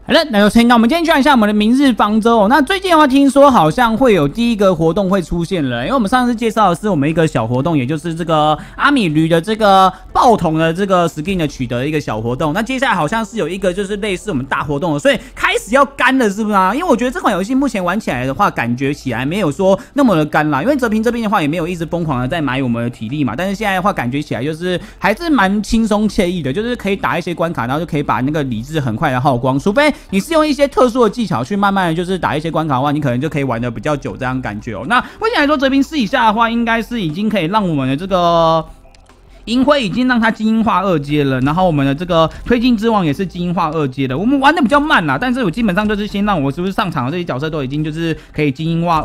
好了，那我们今天去看一下我们的明日方舟哦。那最近的话，听说好像会有第一个活动会出现了，因为我们上次介绍的是我们一个小活动，也就是这个阿米驴的这个爆桶的这个 skin 的取得的一个小活动。那接下来好像是有一个就是类似我们大活动的，所以开始要干了，是不是啊？因为我觉得这款游戏目前玩起来的话，感觉起来没有说那么的干啦。因为哲平这边的话也没有一直疯狂的在买我们的体力嘛，但是现在的话感觉起来就是还是蛮轻松惬意的，就是可以打一些关卡，然后就可以把那个理智很快的耗光，除非你是用一些特殊的技巧去慢慢的就是打一些关卡的话，你可能就可以玩的比较久这样感觉哦。那目前来说，哲平试一下的话，应该是已经可以让我们的这个银辉已经让它精英化2阶了，然后我们的这个推进之王也是精英化2阶的。我们玩的比较慢啦，但是我基本上就是先让我是不是上场的这些角色都已经就是可以精英化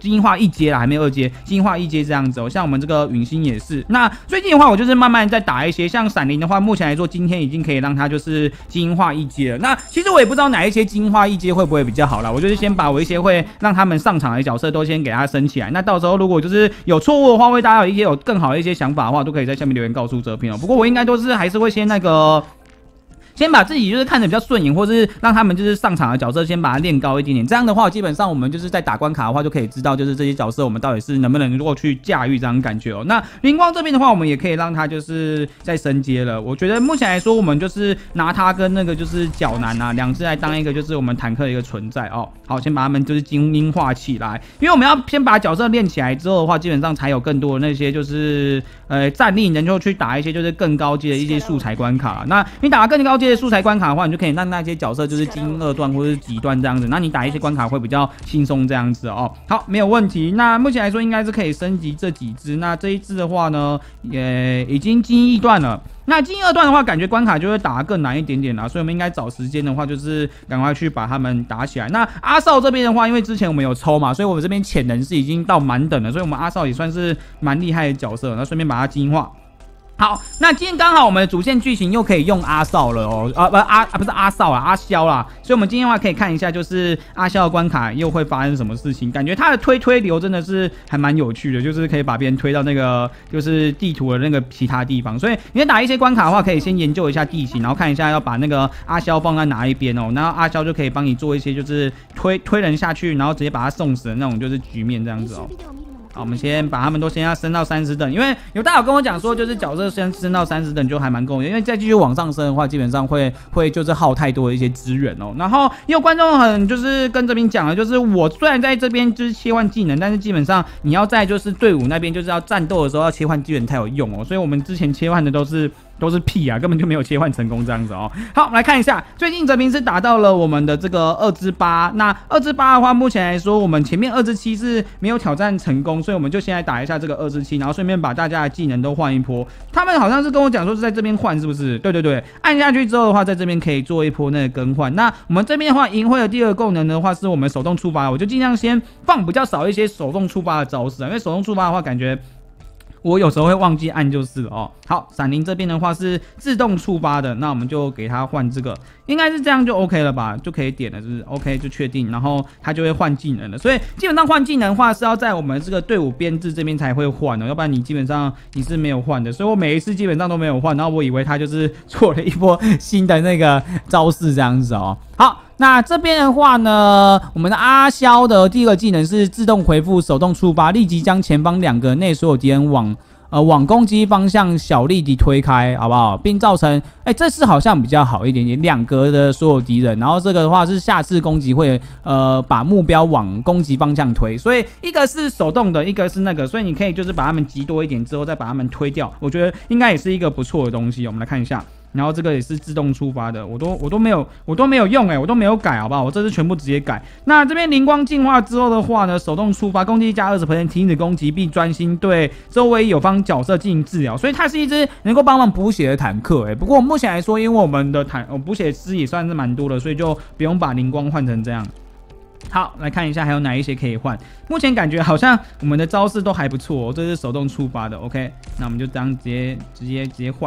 1阶了，还没有2阶，精英化1阶这样子哦。像我们这个陨星也是。那最近的话，我就是慢慢在打一些，像闪灵的话，目前来说今天已经可以让它就是精英化1阶了。那其实我也不知道哪一些精英化1阶会不会比较好啦，我就是先把我一些会让他们上场的角色都先给它升起来。那到时候如果就是有错误的话，为大家有一些有更好的一些想法的话，都可以在下面留言告诉哲平哦。不过我应该都是还是会先先把自己就是看得比较顺眼，或是让他们就是上场的角色先把它练高一点点。这样的话，基本上我们就是在打关卡的话，就可以知道就是这些角色我们到底是能不能够去驾驭这样感觉哦。那灵光这边的话，我们也可以让他就是在升阶了。我觉得目前来说，我们就是拿他跟那个就是角男啊两只来当一个就是我们坦克的一个存在哦。好，先把他们就是精英化起来，因为我们要先把角色练起来之后的话，基本上才有更多的那些就是战力能够去打一些就是更高阶的一些素材关卡。那你打更高阶的素材关卡的话，你就可以让那些角色就是精英2段或者是几段这样子，那你打一些关卡会比较轻松这样子哦。好，没有问题。那目前来说应该是可以升级这几只，那这一只的话呢，也已经精英1段了。那精英2段的话，感觉关卡就会打得更难一点点啦，所以我们应该找时间的话，就是赶快去把他们打起来。那阿少这边的话，因为之前我们有抽嘛，所以我们这边潜能是已经到满等了，所以我们阿少也算是蛮厉害的角色。那顺便把它精英化。好，那今天刚好我们的主线剧情又可以用阿少了哦，不是阿少啦，阿萧啦，所以我们今天的话可以看一下，就是阿萧的关卡又会发生什么事情。感觉他的推流真的是还蛮有趣的，就是可以把别人推到那个就是地图的那个其他地方。所以你在打一些关卡的话，可以先研究一下地形，然后看一下要把那个阿萧放在哪一边哦，然后阿萧就可以帮你做一些就是推人下去，然后直接把他送死的那种就是局面这样子哦。好，我们先把他们都先要升到30等，因为有大家有跟我讲说，就是角色先升到30等就还蛮够的，因为再继续往上升的话，基本上会就是耗太多的一些资源哦。然后也有观众很就是跟这边讲了，就是我虽然在这边就是切换技能，但是基本上你要在就是队伍那边就是要战斗的时候要切换资源才有用哦，所以我们之前切换的都是屁啊，根本就没有切换成功这样子哦。好，我们来看一下，最近哲平是打到了我们的这个2之8，那2之8的话，目前来说我们前面2之7是没有挑战成功，所以我们就先来打一下这个2之7，然后顺便把大家的技能都换一波。他们好像是跟我讲说是在这边换，是不是？对对对，按下去之后的话，在这边可以做一波那个更换。那我们这边的话，银辉的第2个功能的话，是我们手动触发，我就尽量先放比较少一些手动触发的招式啊，因为手动触发的话，感觉我有时候会忘记按就是了哦。好，闪灵这边的话是自动触发的，那我们就给它换这个，应该是这样就 OK 了吧，就可以点了，就是 OK 就确定，然后它就会换技能了。所以基本上换技能的话是要在我们这个队伍编制这边才会换的，要不然你基本上你是没有换的。所以我每一次基本上都没有换，然后我以为它就是做了一波新的那个招式这样子哦。好。那这边的话呢，我们的阿萧的第1个技能是自动回复手动触发，立即将前方2格内所有敌人往攻击方向小力地推开，好不好？并造成，这次好像比较好一点点，2格的所有敌人，然后这个的话是下次攻击会把目标往攻击方向推，所以一个是手动的，一个是那个，所以你可以就是把他们集多一点之后再把他们推掉，我觉得应该也是一个不错的东西。我们来看一下。然后这个也是自动触发的，我都没有用我都没有改，好不好？我这次全部直接改。那这边灵光进化之后的话呢，手动触发攻击加20%停止攻击，并专心对周围友方角色进行治疗，所以它是一只能够帮忙补血的坦克。不过目前来说，因为我们的补血师也算是蛮多的，所以就不用把灵光换成这样。好，来看一下还有哪一些可以换。目前感觉好像我们的招式都还不错哦，这是手动触发的 ，OK。那我们就这样直接换。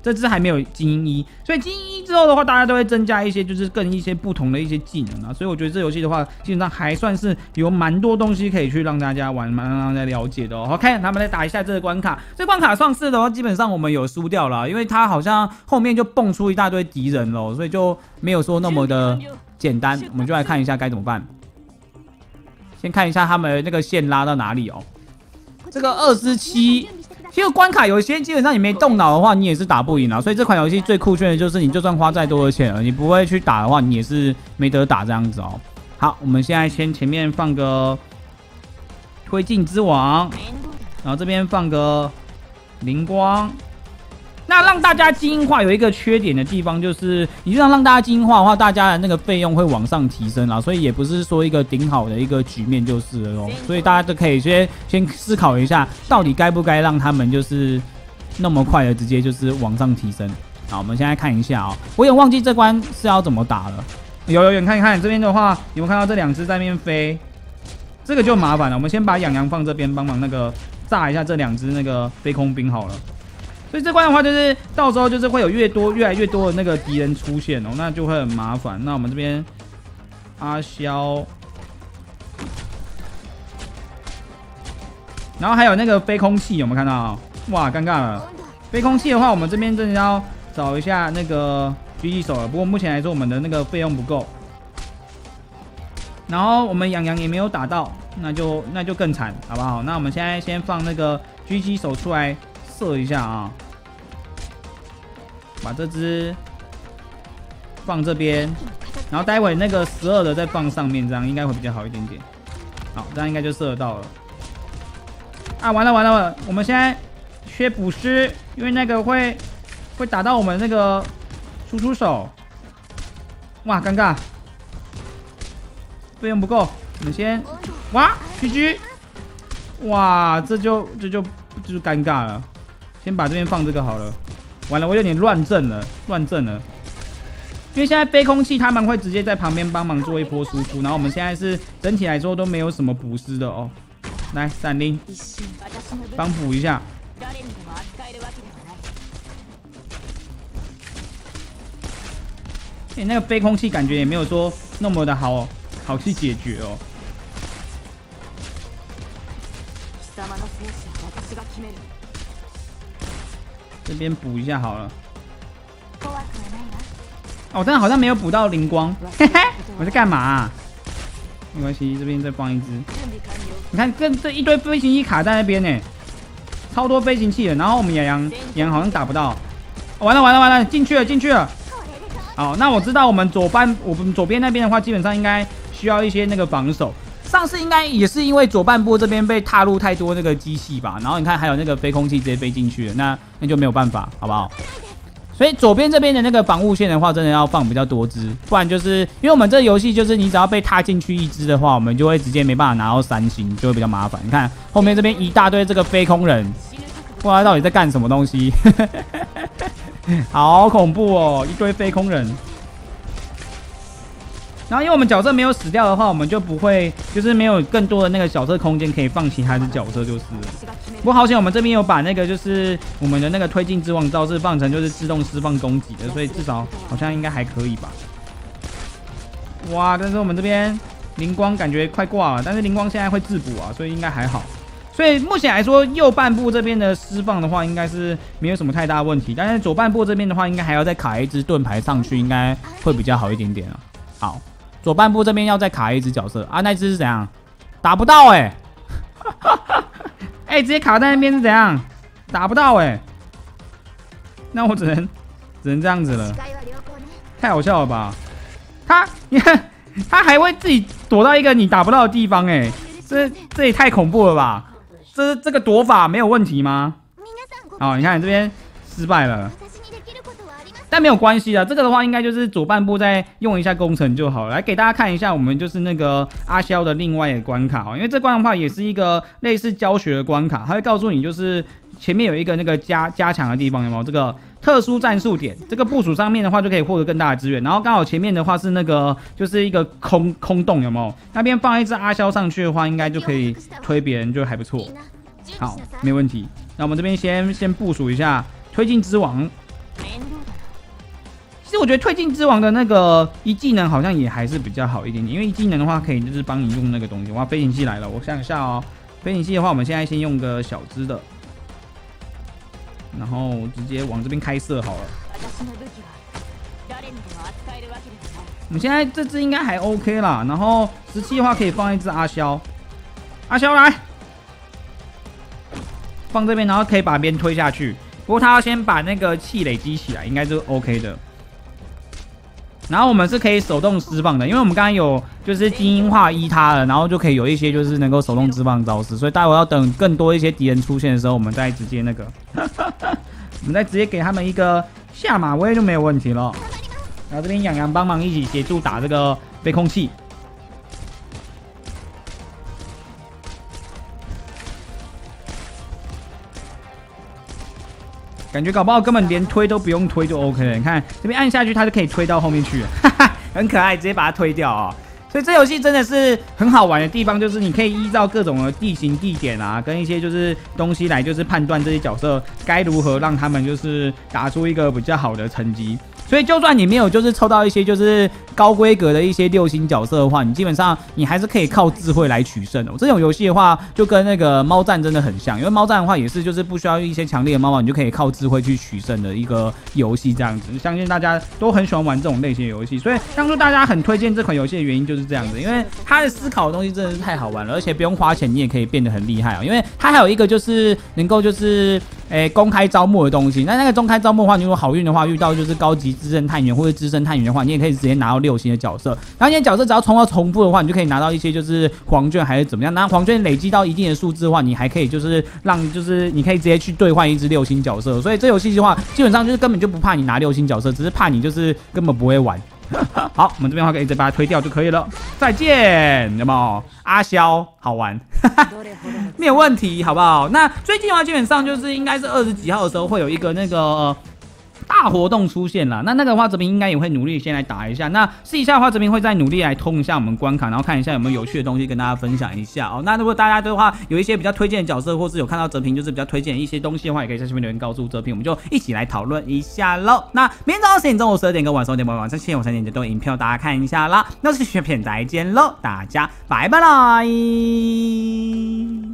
这只还没有精英一，所以精英一之后的话，大家都会增加一些就是更一些不同的一些技能啊。所以我觉得这游戏的话，基本上还算是有蛮多东西可以去让大家玩，让大家了解的哦。OK， 那么来打一下这个关卡。这关卡上次的话，基本上我们有输掉了，因为它好像后面就蹦出一大堆敌人了，所以就没有说那么的简单。我们就来看一下该怎么办。先看一下他们那个线拉到哪里哦。这个27。其实关卡有一些基本上你没动脑的话，你也是打不赢啊。所以这款游戏最酷炫的就是，你就算花再多的钱了，你不会去打的话，你也是没得打这样子哦。好，我们现在先前面放个推进之王，然后这边放个灵光。那让大家精英化有一个缺点的地方就是，你就让大家精英化的话，大家的那个费用会往上提升啦，所以也不是说一个顶好的一个局面就是了哦。所以大家都可以先思考一下，到底该不该让他们就是那么快的直接就是往上提升。好，我们现在看一下哦，我也忘记这关是要怎么打了。有，你看一看这边的话，有没有看到这2只在那边飞？这个就麻烦了。我们先把养羊放这边，帮忙那个炸一下这2只那个飞空兵好了。所以这关的话，就是到时候就是会有越来越多的那个敌人出现哦，那就会很麻烦。那我们这边阿肖，然后还有那个飞空器，有没有看到？哇，尴尬了！飞空器的话，我们这边真的要找一下那个狙击手了。不过目前来说，我们的那个费用不够。然后我们养羊也没有打到，那就更惨，好不好？那我们现在先放那个狙击手出来。射一下啊！把这只放这边，然后待会那个12的再放上面，这样应该会比较好一点点。好，这样应该就射得到了。啊，完了！我们现在缺捕师，因为那个会打到我们那个输出手。哇，尴尬，费用不够，我们先哇 GG， 哇，这就尴尬了。先把这边放这个好了，完了我有点乱阵了，因为现在飞空器他们会直接在旁边帮忙做一波输出，然后我们现在是整体来说都没有什么补师的哦。来，闪灵，帮补一下。那个飞空器感觉也没有说那么的好去解决哦。这边补一下好了。哦，但好像没有补到灵光，嘿嘿，我在干嘛啊？没关系，这边再放一只。你看，跟这一堆飞行器卡在那边呢，超多飞行器的。然后我们羊好像打不到，哦，完了，进去了。好，那我知道我们左边那边的话，基本上应该需要一些那个防守。上次应该也是因为左半部这边被踏入太多那个机器吧，然后你看还有那个飞空器直接飞进去了，那就没有办法，好不好？所以左边这边的那个防护线的话，真的要放比较多只，不然就是因为我们这个游戏就是你只要被踏进去一只的话，我们就会直接没办法拿到3星，就会比较麻烦。你看后面这边一大堆这个飞空人，不知道他到底在干什么东西，好恐怖哦，一堆飞空人。然后因为我们角色没有死掉的话，我们就不会就是没有更多的那个角色空间可以放其他的角色就是了。不过好险我们这边有把那个就是我们的那个推进之王招式放成就是自动释放攻击的，所以至少好像应该还可以吧。哇，但是我们这边灵光感觉快挂了，但是灵光现在会自补啊，所以应该还好。所以目前来说，右半部这边的释放的话，应该是没有什么太大问题。但是左半部这边的话，应该还要再卡一只盾牌上去，应该会比较好一点点啊。好。左半部这边要再卡一只角色啊，那只是怎样？打不到哎、欸，直接卡在那边是怎样？打不到哎、那我只能这样子了，太好笑了吧？你看他还会自己躲到一个你打不到的地方哎、这也太恐怖了吧？这个躲法没有问题吗？哦，你看这边失败了。但没有关系啊，这个的话应该就是左半部再用一下工程就好了。来给大家看一下，我们就是那个阿肖的另外一个关卡哦，因为这关的话也是一个类似教学的关卡，它会告诉你就是前面有一个那个加强的地方，有没有？这个特殊战术点，这个部署上面的话就可以获得更大的资源。然后刚好前面的话是那个就是一个空洞，有没有？那边放一只阿肖上去的话，应该就可以推别人，就还不错。好，没问题。那我们这边先部署一下推进之王。 其实我觉得推进之王的那个一技能好像也还是比较好一点点，因为一技能的话可以就是帮你用那个东西。哇，飞行器来了，我想一下哦。飞行器的话，我们现在先用个小只的，然后直接往这边开射好了。我们现在这只应该还 OK 啦，然后17的话可以放一只阿肖，阿肖来，放这边，然后可以把别人推下去。不过他要先把那个气累积起来，应该就 OK 的。然后我们是可以手动释放的，因为我们刚刚有就是精英化它了，然后就可以有一些就是能够手动释放的招式，所以待会要等更多一些敌人出现的时候，我们再直接那个，我们再直接给他们一个下马威就没有问题了。然后这边洋洋帮忙一起协助打这个飞空器。感觉搞不好根本连推都不用推就 OK 了。你看这边按下去，它就可以推到后面去了，哈哈，很可爱，直接把它推掉啊、哦。所以这游戏真的是很好玩的地方，就是你可以依照各种的地形、地点啊，跟一些就是东西来，就是判断这些角色该如何让他们就是打出一个比较好的成绩。所以就算你没有就是抽到一些就是高规格的一些6星角色的话，你基本上你还是可以靠智慧来取胜的。这种游戏的话，就跟那个猫战真的很像，因为猫战的话也是就是不需要一些强烈的猫，你就可以靠智慧去取胜的一个游戏这样子。相信大家都很喜欢玩这种类型的游戏，所以当初大家很推荐这款游戏的原因就是这样子，因为它的思考的东西真的是太好玩了，而且不用花钱你也可以变得很厉害啊。因为它还有一个就是能够就是公开招募的东西，那个公开招募的话，你如果好运的话遇到就是高级资深探员或者资深探员的话，你也可以直接拿到6星的角色。然后你的角色只要冲到重复的话，你就可以拿到一些就是黄券还是怎么样。那黄券累积到一定的数字的话，你还可以就是让就是你可以直接去兑换一只6星角色。所以这游戏的话，基本上就是根本就不怕你拿6星角色，只是怕你就是根本不会玩。好，我们这边的话可以直接把它推掉就可以了。再见，有没有？阿肖好玩，没有问题，好不好？那最近的话，基本上就是应该是20几号的时候会有一个那个。大活动出现了，那个的话，这边应该也会努力先来打一下。那试一下的话，这边会再努力来通一下我们关卡，然后看一下有没有有趣的东西跟大家分享一下哦。那如果大家的话有一些比较推荐的角色，或是有看到哲平就是比较推荐的一些东西的话，也可以在下面留言告诉哲平，我们就一起来讨论一下喽。那明天早上10点中午12点跟晚上10点晚上7点我3点都有影片大家看一下啦。那是学片再见喽，大家拜拜啦。